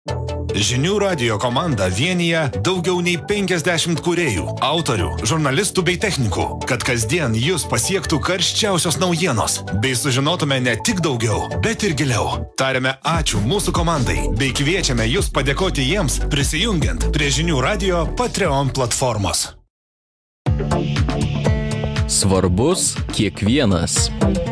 Žinių radijo komanda vienyje daugiau nei 50 kūrėjų, autorių, žurnalistų bei technikų, kad kasdien jūs pasiektų karščiausios naujienos, bei sužinotume ne tik daugiau, bet ir giliau. Tariame ačiū mūsų komandai, bei kviečiame jūs padėkoti jiems, prisijungiant prie Žinių radijo Patreon platformos. Svarbus kiekvienas.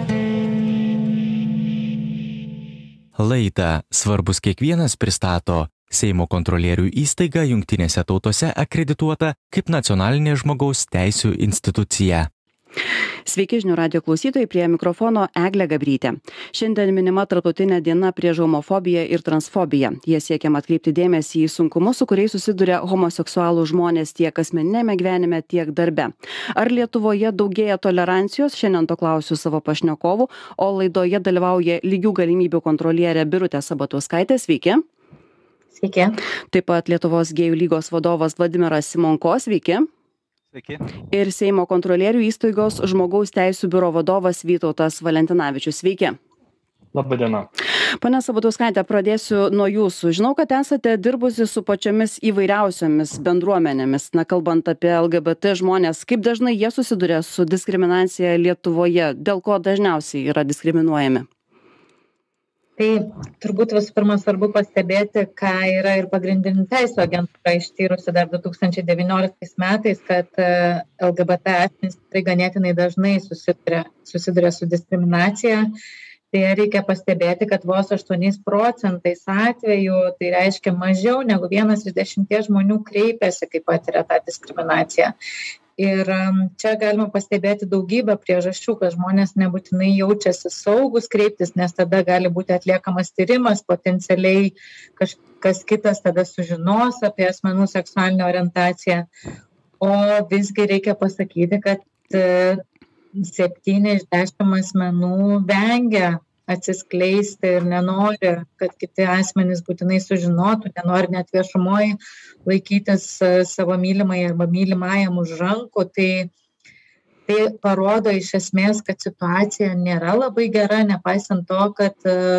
Laidą Svarbus kiekvienas pristato Seimo kontrolierių įstaiga Jungtinėse tautose akredituota kaip nacionalinė žmogaus teisių institucija. Sveiki žinių radijo klausytojai, prie mikrofono Eglė Gabrytė. Šiandien minima tarptautinė diena prieš homofobiją ir transfobiją. Jie siekiama atkreipti dėmesį į sunkumus, su kuriais susiduria homoseksualų žmonės tiek asmeninėme gyvenime, tiek darbe. Ar Lietuvoje daugėja tolerancijos? Šiandien to klausiu savo pašnekovų, o laidoje dalyvauja lygių galimybių kontrolierė Birutė Sabatauskaitė. Sveiki. Sveiki. Taip pat Lietuvos gėjų lygos vadovas Vladimiras Simonko. Sveiki. Sveiki. Ir Seimo kontrolierių įstaigos žmogaus teisių biuro vadovas Vytautas Valentinavičius. Sveiki. Labadiena. Pane Sabatauskaitė, pradėsiu nuo jūsų. Žinau, kad esate dirbusi su pačiomis įvairiausiomis bendruomenėmis. Kalbant apie LGBT žmonės, kaip dažnai jie susiduria su diskriminacija Lietuvoje, dėl ko dažniausiai yra diskriminuojami? Tai turbūt visų pirma svarbu pastebėti, ką yra ir pagrindinių teisų agentūra ištyrusi dar 2019 metais, kad LGBT asmenys tikrai ganėtinai dažnai susiduria su diskriminacija. Tai reikia pastebėti, kad vos 8% atvejų, tai reiškia mažiau negu 1 iš 10 žmonių kreipiasi, kai patiria tą diskriminaciją. Ir čia galima pastebėti daugybę priežasčių, kad žmonės nebūtinai jaučiasi saugus kreiptis, nes tada gali būti atliekamas tyrimas, potencialiai kažkas kitas tada sužinos apie asmenų seksualinę orientaciją. O visgi reikia pasakyti, kad 7 iš 10 asmenų vengia atsiskleisti ir nenori, kad kiti asmenys būtinai sužinotų, nenori net viešumoje laikytis savo mylimai arba mylimajam už rankų. Tai parodo iš esmės, kad situacija nėra labai gera, nepaisant to, kad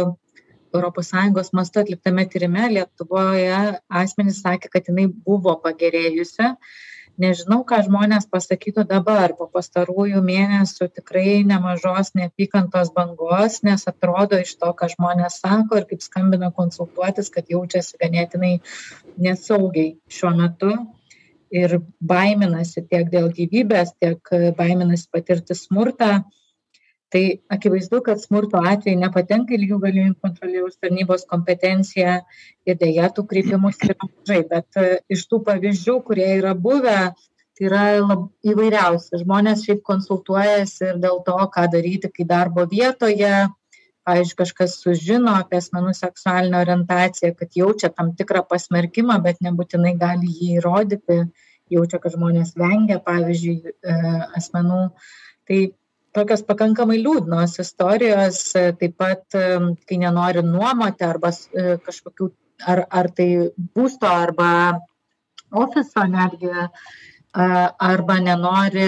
ES mastu atliktame tyrime Lietuvoje asmenys sakė, kad jinai buvo pagerėjusi. Nežinau, ką žmonės pasakytų dabar, po pastarųjų mėnesių tikrai nemažos neapykantos bangos, nes atrodo iš to, ką žmonės sako ir kaip skambina konsultuotis, kad jaučiasi ganėtinai nesaugiai šiuo metu ir baiminasi tiek dėl gyvybės, tiek baiminasi patirti smurtą. Tai akivaizdu, kad smurto atveju nepatenka lygių galimybių kontrolieriaus tarnybos kompetencija ir deja tų kreipimus yra mažai. Bet iš tų pavyzdžių, kurie yra buvę, tai yra įvairiausi. Žmonės šiaip konsultuojasi ir dėl to, ką daryti, kai darbo vietoje, pavyzdžiui, kažkas sužino apie asmenų seksualinę orientaciją, kad jaučia tam tikrą pasmerkimą, bet nebūtinai gali jį įrodyti, jaučia, kad žmonės vengia, pavyzdžiui, asmenų. Tai tokios pakankamai liūdnos istorijos, taip pat, kai nenori nuomoti arba kažkokių, ar tai būsto arba ofiso netgi, arba nenori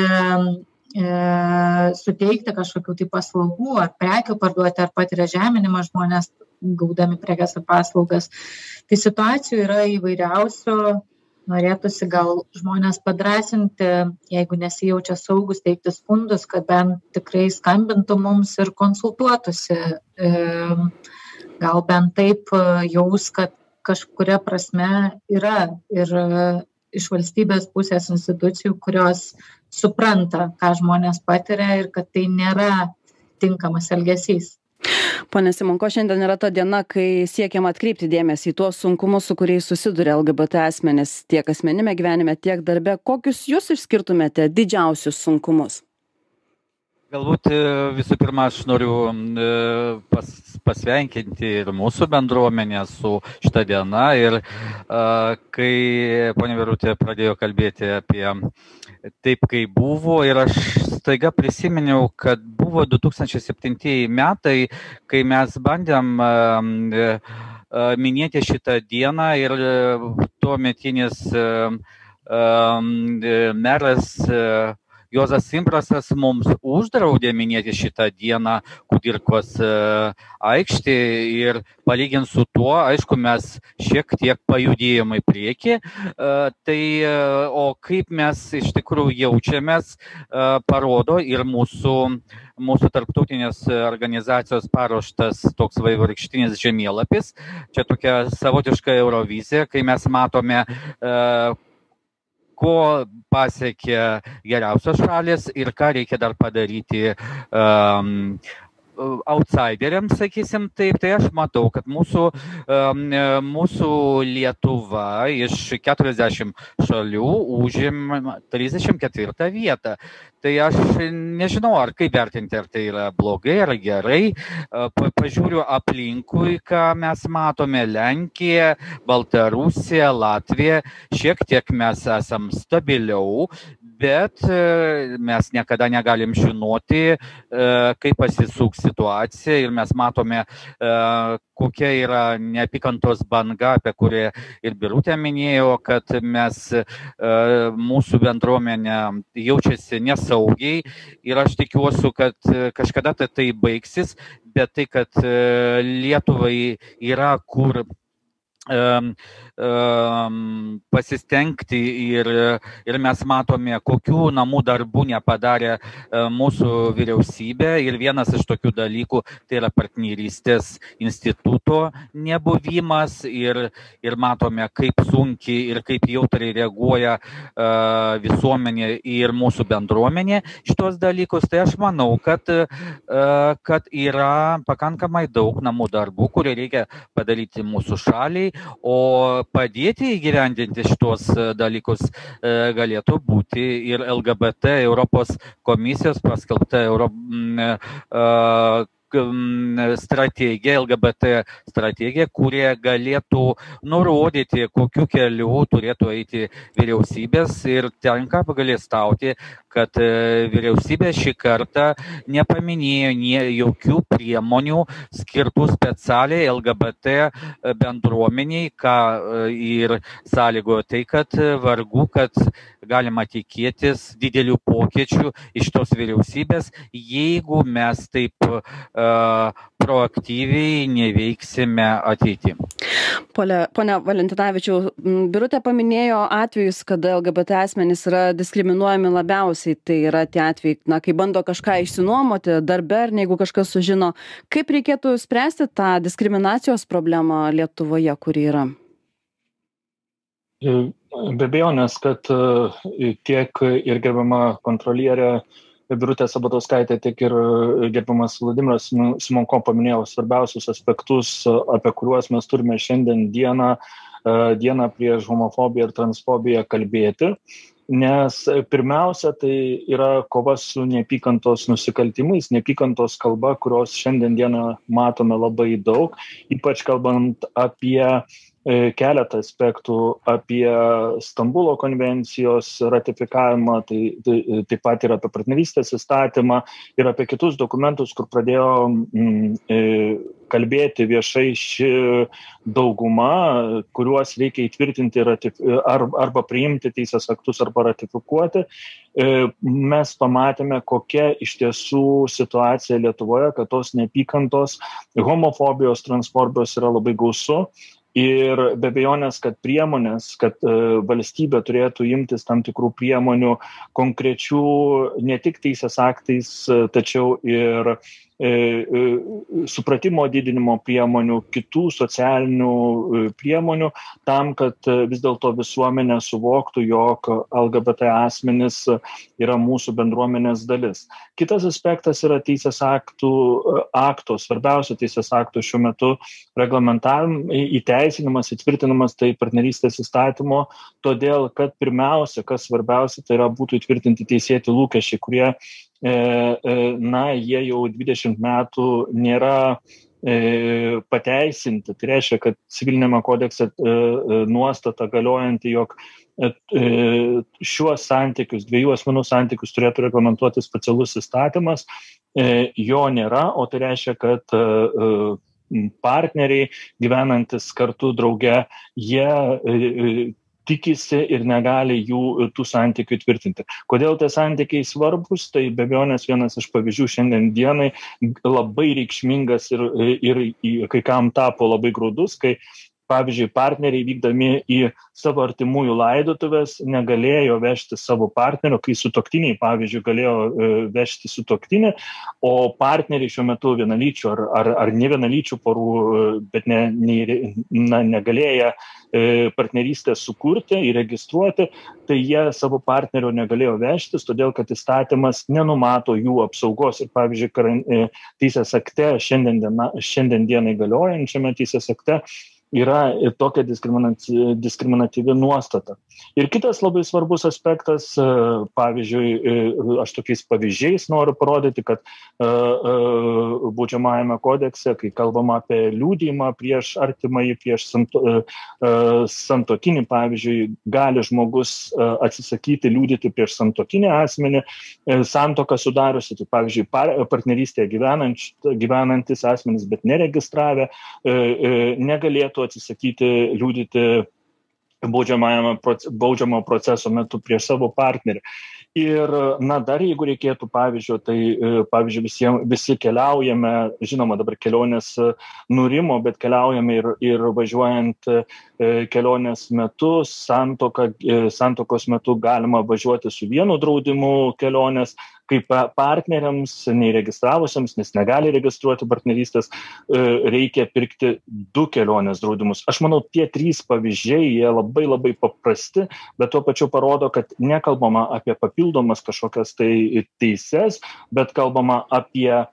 suteikti kažkokių tai paslaugų ar prekių parduoti, ar patiria žeminimą žmonės gaudami prekes ar paslaugas. Tai situacijų yra įvairiausių. Norėtųsi gal žmonės padrąsinti, jeigu nesijaučia saugus, teikti skundus, kad bent tikrai skambintų mums ir konsultuotųsi. Gal bent taip jaus, kad kažkuria prasme yra ir iš valstybės pusės institucijų, kurios supranta, ką žmonės patiria ir kad tai nėra tinkamas elgesys. Pone Simonko, šiandien yra ta diena, kai siekiama atkreipti dėmesį į tuos sunkumus, su kuriais susiduria LGBT asmenys tiek asmenime gyvenime, tiek darbe. Kokius jūs išskirtumėte didžiausius sunkumus? Galbūt visų pirma, aš noriu pasveikinti ir mūsų bendruomenę su šitą dieną. Ir kai ponia Birutė pradėjo kalbėti apie taip, kaip buvo, ir aš staiga prisiminiau, kad buvo 2007 metai, kai mes bandėm minėti šitą dieną ir tuometinis meras Juozas Imbrasas mums uždraudė minėti šitą dieną Kudirkos aikštė ir palygint su tuo, aišku, mes šiek tiek pajudėjome į priekį, o kaip mes iš tikrųjų jaučiamės, parodo ir mūsų tarptautinės organizacijos paruoštas toks vaivorykštinis žemėlapis. Čia tokia savotiška Eurovizija, kai mes matome, ko pasiekė geriausios šalės ir ką reikia dar padaryti outsideriams, sakysim taip, tai aš matau, kad mūsų Lietuva iš 40 šalių užima 34 vietą. Tai aš nežinau, ar kaip vertinti, ar tai yra blogai, ar gerai. Pažiūriu aplinkui, ką mes matome, Lenkija, Baltarusija, Latvija, šiek tiek mes esam stabiliau, bet mes niekada negalim žinoti, kaip pasisuks situacija ir mes matome, kokia yra neapykantos banga, apie kurią ir Birutė minėjo, kad mūsų bendruomenė jaučiasi nesaugiai ir aš tikiuosi, kad kažkada tai baigsis, bet tai, kad Lietuvai yra kur pasistengti ir mes matome, kokių namų darbų nepadarė mūsų vyriausybė ir vienas iš tokių dalykų tai yra partnerystės instituto nebuvimas ir matome, kaip sunkiai ir kaip jautriai reaguoja visuomenė ir mūsų bendruomenė šitos dalykus, tai aš manau, kad yra pakankamai daug namų darbų, kurie reikia padaryti mūsų šaliai, o padėti įgyvendinti šitos dalykus galėtų būti ir LGBT Europos komisijos paskelbta strategija, LGBT strategija, kurie galėtų nurodyti, kokiu keliu turėtų eiti vyriausybės ir tenka apgailestauti, kad vyriausybė šį kartą nepaminėjo jokių priemonių skirtų specialiai LGBT bendruomeniai, ką ir sąlygojo tai, kad vargu, kad galima tikėtis didelių pokyčių iš tos vyriausybės, jeigu mes taip proaktyviai neveiksime ateitį. Pone Valentinavičiau, Birutė paminėjo atvejus, kada LGBT asmenys yra diskriminuojami labiausiai. Tai yra tie atvejai, kai bando kažką išsinuomoti darbe, ar jeigu kažkas sužino. Kaip reikėtų spręsti tą diskriminacijos problemą Lietuvoje, kuri yra? Be abejonės, kad tiek ir gerbiama kontrolierė Birutė Sabatauskaitė, tiek ir gerbiamas Vladimiras Simonko paminėjo svarbiausius aspektus, apie kuriuos mes turime šiandien dieną prieš homofobiją ir transfobiją kalbėti. Nes pirmiausia, tai yra kova su neapykantos nusikaltimais, neapykantos kalba, kurios šiandien dieną matome labai daug, ypač kalbant apie keletą aspektų, apie Stambulo konvencijos ratifikavimą, tai taip pat ir apie partnerystės įstatymą ir apie kitus dokumentus, kur pradėjo kalbėti viešai ši dauguma, kuriuos reikia įtvirtinti arba priimti teisės aktus arba ratifikuoti. Mes pamatėme, kokia iš tiesų situacija Lietuvoje, kad tos neapykantos, homofobijos, transfobijos yra labai gausu. Ir be abejonės, kad priemonės, kad valstybė turėtų imtis tam tikrų priemonių konkrečių ne tik teisės aktais, tačiau ir supratimo didinimo priemonių, kitų socialinių priemonių, tam, kad vis dėlto visuomenė suvoktų, jog LGBT asmenys yra mūsų bendruomenės dalis. Kitas aspektas yra teisės akto, svarbiausio teisės akto šiuo metu reglamentavimas, įteisinimas, įtvirtinimas tai partnerystės įstatymo, todėl, kad pirmiausia, kas svarbiausia, tai yra būtų įtvirtinti teisėti lūkesčiai, kurie jie jau 20 metų nėra pateisinti. Tai reiškia, kad civilinėme kodekse nuostata galiojanti, jog šiuos santykius, dviejų asmenų santykius turėtų reglamentuoti specialus įstatymas, jo nėra, o tai reiškia, kad partneriai gyvenantis kartu drauge, jie tikisi ir negali tų santykių tvirtinti. Kodėl tie santykiai svarbus? Tai be abejonės vienas iš pavyzdžių šiandien dienai labai reikšmingas ir kai kam tapo labai graudus, kai pavyzdžiui, partneriai vykdami į savo artimųjų laidotuvės negalėjo vežti savo partnerio, kai sutuoktiniai, pavyzdžiui, galėjo vežti sutuoktinį, o partneriai šiuo metu vienalyčių ar ne vienalyčių porų, bet negalėję partnerystę sukurti, įregistruoti, tai jie savo partnerio negalėjo vežtis, todėl kad įstatymas nenumato jų apsaugos. Ir pavyzdžiui, teisės akte, šiandien dienai galiojančiame teisės akte, yra tokia diskriminatyvi nuostata. Ir kitas labai svarbus aspektas, pavyzdžiui, aš tokiais pavyzdžiais noriu parodyti, kad baudžiamajame kodekse, kai kalbama apie liudijimą prieš artimąjį, prieš santuokinį, pavyzdžiui, gali žmogus atsisakyti liudyti prieš santuokinį asmenį, santuoką sudariusi, tai pavyzdžiui, partnerystėje gyvenantis asmenys, bet neregistravę, negalėtų atsisakyti liudyti baudžiamo proceso metu prieš savo partnerį. Ir, dar jeigu reikėtų pavyzdžio, tai, pavyzdžiui, visi keliaujame, žinoma, dabar kelionės nurimo, bet keliaujame ir važiuojant kelionės metu, santokos metu galima važiuoti su vienu draudimu kelionės, kaip partneriams, neįregistravusiems, nes negali registruoti partnerystės, reikia pirkti 2 kelionės draudimus. Aš manau, tie 3 pavyzdžiai, jie labai labai paprasti, bet tuo pačiu parodo, kad nekalbama apie papildomas kažkokias tai teises, bet kalbama apie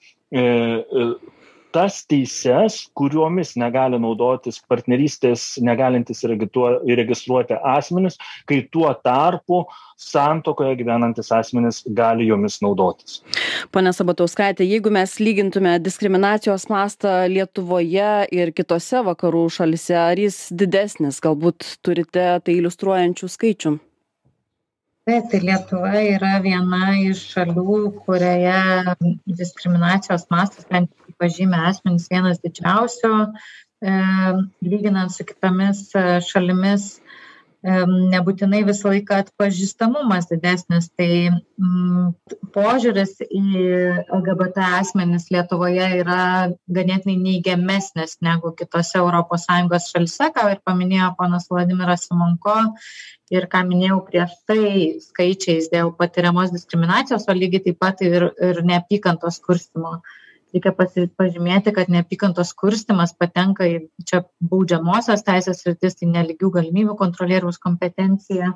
tas teises, kuriomis negali naudotis partnerystės negalintis įregistruoti asmenis, kai tuo tarpu santuokoje gyvenantis asmenis gali jomis naudotis. Pone Sabatauskaite, jeigu mes lygintume diskriminacijos mastą Lietuvoje ir kitose vakarų šalyse, ar jis didesnis? Galbūt turite tai iliustruojančių skaičių? Tai Lietuva yra viena iš šalių, kurioje diskriminacijos mastas, bent pažymė asmenys, vienas didžiausių, lyginant su kitomis šalimis, nebūtinai visą laiką atpažįstamumas didesnis. Tai požiūris į LGBT asmenis Lietuvoje yra ganėtinai neigiamesnis negu kitose ES šalyse, ką ir paminėjo ponas Vladimiras Simonko, ir ką minėjau prieš tai skaičiais dėl patiriamos diskriminacijos, o lygiai taip pat ir neapykantos kurstymo. Reikia pažymėti, kad neapykantos kurstymas patenka į čia baudžiamosios teisės sritis, tai nelygių galimybių kontrolieriaus kompetencija.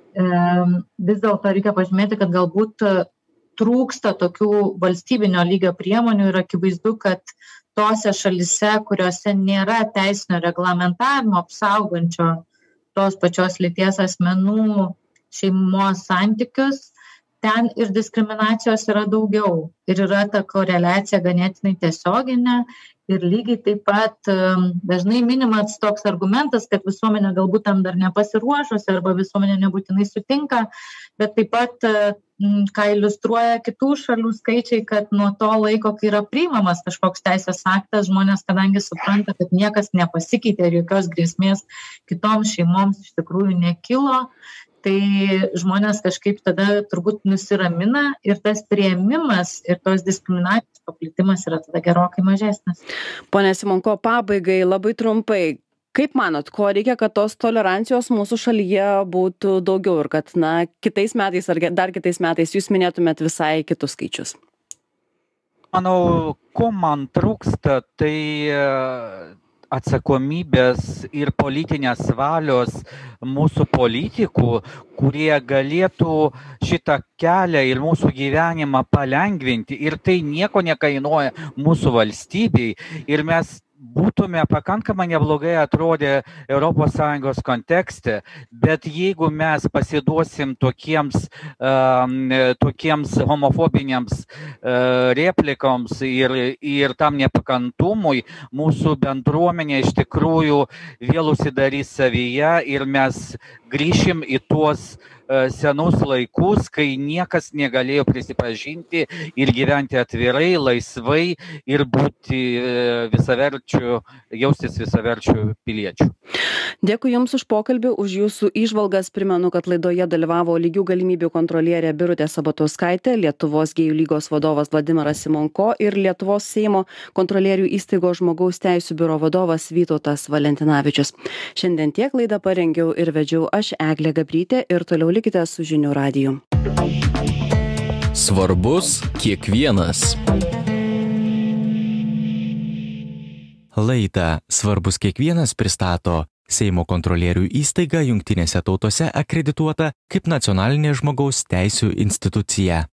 Vis dėlto reikia pažymėti, kad galbūt trūksta tokių valstybinio lygio priemonių ir akivaizdu, kad tose šalyse, kuriuose nėra teisinio reglamentavimo apsaugančio tos pačios lyties asmenų šeimos santykius, ten ir diskriminacijos yra daugiau. Ir yra ta koreliacija ganėtinai tiesioginė. Ir lygiai taip pat dažnai minimas toks argumentas, kad visuomenė galbūt tam dar nepasiruošusi arba visuomenė nebūtinai sutinka, bet taip pat, ką iliustruoja kitų šalių skaičiai, kad nuo to laiko, kai yra priimamas kažkoks teisės aktas, žmonės, kadangi supranta, kad niekas nepasikeitė ir jokios grėsmės kitoms šeimoms iš tikrųjų nekilo, tai žmonės kažkaip tada turbūt nusiramina ir tas priėmimas ir tos diskriminacijos paplitimas yra tada gerokai mažesnis. Pone Simonko, pabaigai labai trumpai, kaip manot, ko reikia, kad tos tolerancijos mūsų šalyje būtų daugiau ir kad, kitais metais ar dar kitais metais jūs minėtumėt visai kitus skaičius? Manau, ko man trūksta, tai atsakomybės ir politinės valios mūsų politikų, kurie galėtų šitą kelią ir mūsų gyvenimą palengvinti. Ir tai nieko nekainuoja mūsų valstybei. Ir mes būtume pakankamai neblogai atrodę ES kontekste, bet jeigu mes pasiduosim tokiems homofobiniams replikoms ir tam nepakantumui, mūsų bendruomenė iš tikrųjų vėl užsidarys savyje ir mes grįšim į tuos senus laikus, kai niekas negalėjo prisipažinti ir gyventi atvirai, laisvai ir būti visaverčių, jaustis visaverčių piliečių. Dėkui Jums už pokalbį, už Jūsų įžvalgas. Primenu, kad laidoje dalyvavo lygių galimybių kontrolierė Birutė Sabatauskaitė, Lietuvos gėjų lygos vadovas Vladimiras Simonko ir Lietuvos Seimo kontrolierių įstaigos žmogaus teisių biuro vadovas Vytautas Valentinavičius. Šiandien tiek laidą parengiau ir vedžiau aš, Eglė Gabrytė, ir toliau likite su Žinių radiju. Svarbus kiekvienas. Laidą Svarbus kiekvienas pristato Seimo kontrolierių įstaiga Jungtinėse tautose akredituota kaip nacionalinė žmogaus teisių institucija.